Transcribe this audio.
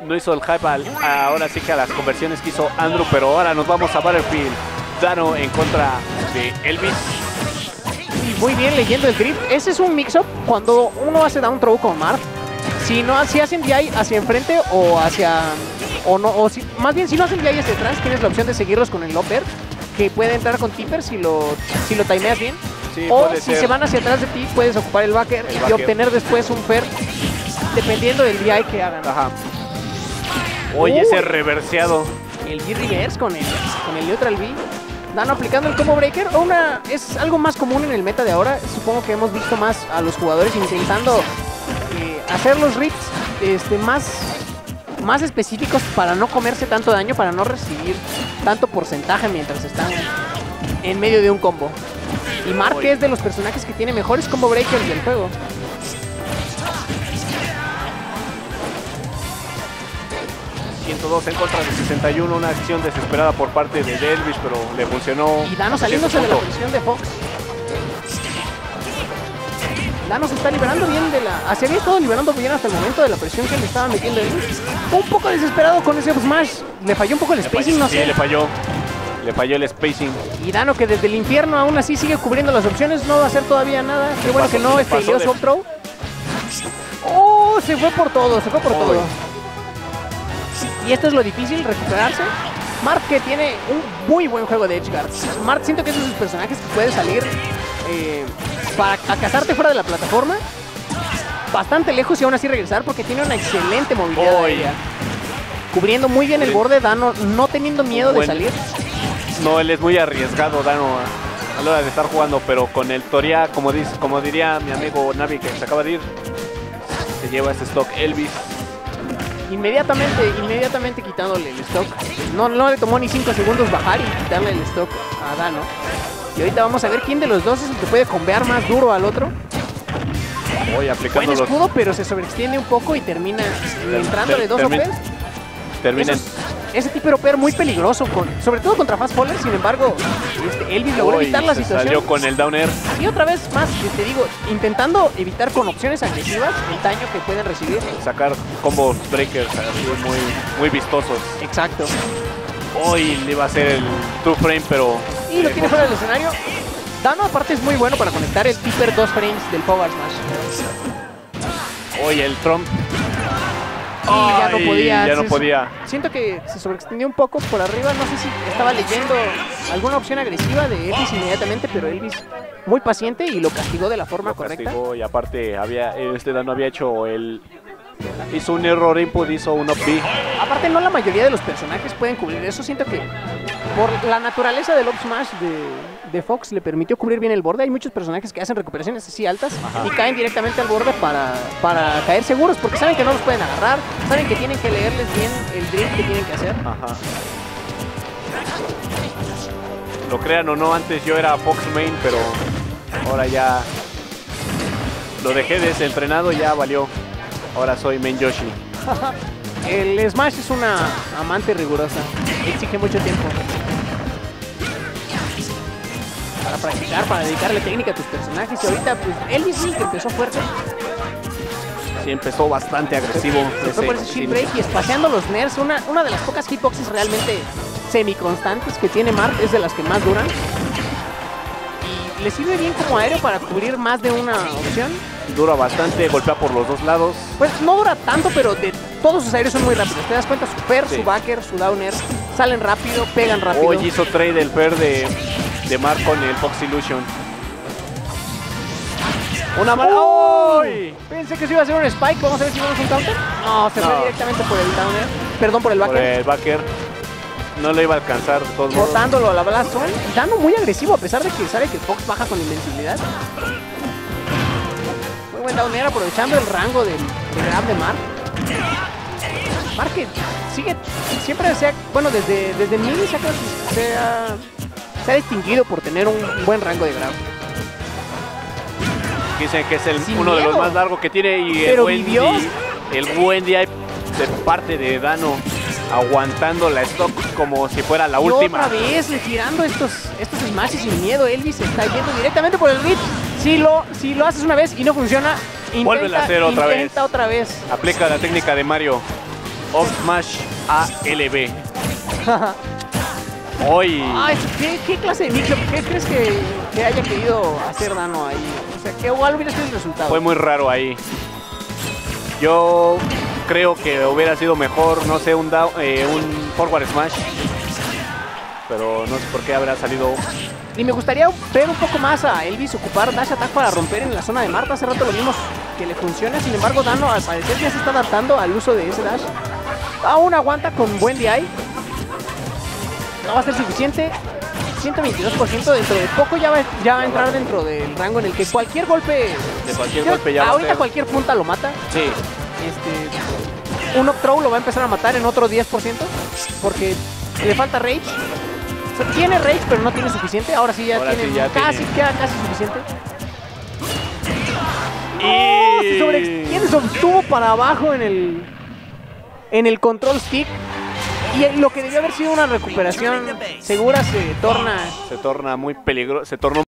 no hizo el hype ahora sí que a las conversiones que hizo Andrew, pero ahora nos vamos a Battlefield. Dano en contra de Elvis. Muy bien leyendo el grip. Ese es un mix-up cuando uno hace down throw con Marth. Si hacen DI hacia enfrente o hacia... más bien, si no hacen DI hacia atrás, tienes la opción de seguirlos con el upper, que puede entrar con tipper si lo timeas bien. Sí, o puede si ser. se van hacia atrás de ti, puedes ocupar el backer y obtener después un fair, dependiendo del DI que hagan. Ajá. Oye, ese reverseado. El G-Reverse con el Neutral B. Dano aplicando el combo breaker. Es algo más común en el meta de ahora. Supongo que hemos visto más a los jugadores intentando hacer los rips más específicos para no comerse tanto daño, para no recibir tanto porcentaje mientras están en medio de un combo. Y Mark es de los personajes que tiene mejores combo breakers del juego. ...102 en contra de 61, una acción desesperada por parte de Elvis, pero le funcionó. Y Dano saliéndose de la presión de Fox. Dano se está liberando bien se había estado liberando bien hasta el momento de la presión que le estaba metiendo Elvis. Un poco desesperado con ese smash. Le falló un poco el spacing, no sé. Sí, le falló. Le falló el spacing. Y Dano, que desde el infierno aún así sigue cubriendo las opciones, no va a hacer todavía nada. Qué bueno que no estereó su throw. ¡Oh! Se fue por todo, todo. Y esto es lo difícil, recuperarse. Marth, que tiene un muy buen juego de edgeguard. Marth, siento que es de esos personajes que puede salir para cazarte fuera de la plataforma bastante lejos y aún así regresar, porque tiene una excelente movilidad aérea. Cubriendo muy bien el borde, Dano no teniendo miedo de salir. No, él es muy arriesgado, Dano, a la hora de estar jugando, pero con el Toria, como diría mi amigo Navi, que se acaba de ir, se lleva ese stock Elvis. Inmediatamente quitándole el stock. No le tomó ni 5 segundos bajar y quitarle el stock a Dano. Y ahorita vamos a ver quién de los dos es el que puede combear más duro al otro. Buen escudo, pero se sobreextiende un poco y termina entrándole dos OPs. Ese tipo de OP muy peligroso, sobre todo contra fast fallers. Sin embargo, Elvis logró evitar la situación. Salió con el down air. Y otra vez más, te digo, intentando evitar con opciones agresivas el daño que pueden recibir. Sacar combos breakers así muy vistosos. Exacto. Hoy le iba a hacer el 2-frame, pero... Y lo tiene fuera del escenario. Dano aparte es muy bueno para conectar el tipper 2 frames del Power Smash. Hoy el Trump. Ya no podía. podía. Siento que se sobreextendió un poco por arriba. No sé si estaba leyendo alguna opción agresiva de Elvis inmediatamente, pero Elvis muy paciente y lo castigó de la forma correcta. Y aparte Dano había hecho hizo un error input, hizo un up-B. Aparte, no la mayoría de los personajes pueden cubrir eso. Siento que por la naturaleza del up smash de Fox le permitió cubrir bien el borde. Hay muchos personajes que hacen recuperaciones así altas y caen directamente al borde para caer seguros, porque saben que no los pueden agarrar, saben que tienen que leerles bien el drift que tienen que hacer. Ajá. Lo crean o no, antes yo era Fox main, pero ahora ya lo dejé desentrenado y ya valió. Ahora soy main Yoshi. El Smash es una amante rigurosa. Exige mucho tiempo para practicar, para dedicarle técnica a tus personajes. Y ahorita, pues, Elvis sí que empezó fuerte. Sí, empezó bastante agresivo. Se fue por ese shield break y espaciando los nerfs. Una de las pocas hitboxes realmente semi-constantes que tiene Marth, es de las que más duran. Y le sirve bien como aéreo para cubrir más de una opción. Dura bastante, golpea por los dos lados. Pues no dura tanto, pero todos sus aéreos son muy rápidos. Te das cuenta, su fair, su backer, su downer, salen rápido, pegan rápido. Hoy hizo trade el fair de Marth con el Fox Illusion. Una mala. ¡Uy! Pensé que se iba a hacer un spike. Vamos a ver si vamos a un counter. No, se fue directamente por el downer. Perdón, por el backer. Por el backer. No lo iba a alcanzar de todos modos. Botándolo a la Blast Zone. Dano muy agresivo, a pesar de que sabe que Fox baja con invencibilidad. Muy buen downer, aprovechando el rango del grab de Marth. Marth que siempre desde mid se ha distinguido por tener un buen rango de grab. Dicen que es uno de los más largos que tiene y pero el buen DI de parte de Dano, aguantando la stock como si fuera la última. Otra vez girando estos smashes sin miedo. Elvis está yendo directamente por el reach. Si lo haces una vez y no funciona, vuelve a hacer otra vez. Otra vez. Aplica la técnica de Mario. Up Smash ALB. Hoy. Ay, ¿qué clase de mix-up? ¿Qué crees que haya querido hacer Dano ahí? O sea, ¿cuál hubiera sido el resultado? Fue muy raro ahí. Yo creo que hubiera sido mejor, no sé, un forward smash. Pero no sé por qué habrá salido. Y me gustaría ver un poco más a Elvis ocupar Dash Attack para romper en la zona de Marta. Hace rato lo vimos que le funciona. Sin embargo, Dano al parecer ya se está adaptando al uso de ese Dash. Aún aguanta con buen DI. No va a ser suficiente. 122%, dentro de poco ya va a entrar dentro del rango en el que cualquier golpe... De cualquier golpe ya va a ahorita ser. cualquier punta lo mata. Sí. Un up throw lo va a empezar a matar en otro 10%. Porque le falta rage. O sea, tiene rage, pero no tiene suficiente. Ahora sí ya tiene queda casi suficiente. ¡Oh! Se sobreextiende, se obtuvo para abajo en el control stick. Y lo que debió haber sido una recuperación segura se torna muy peligroso. Se tornó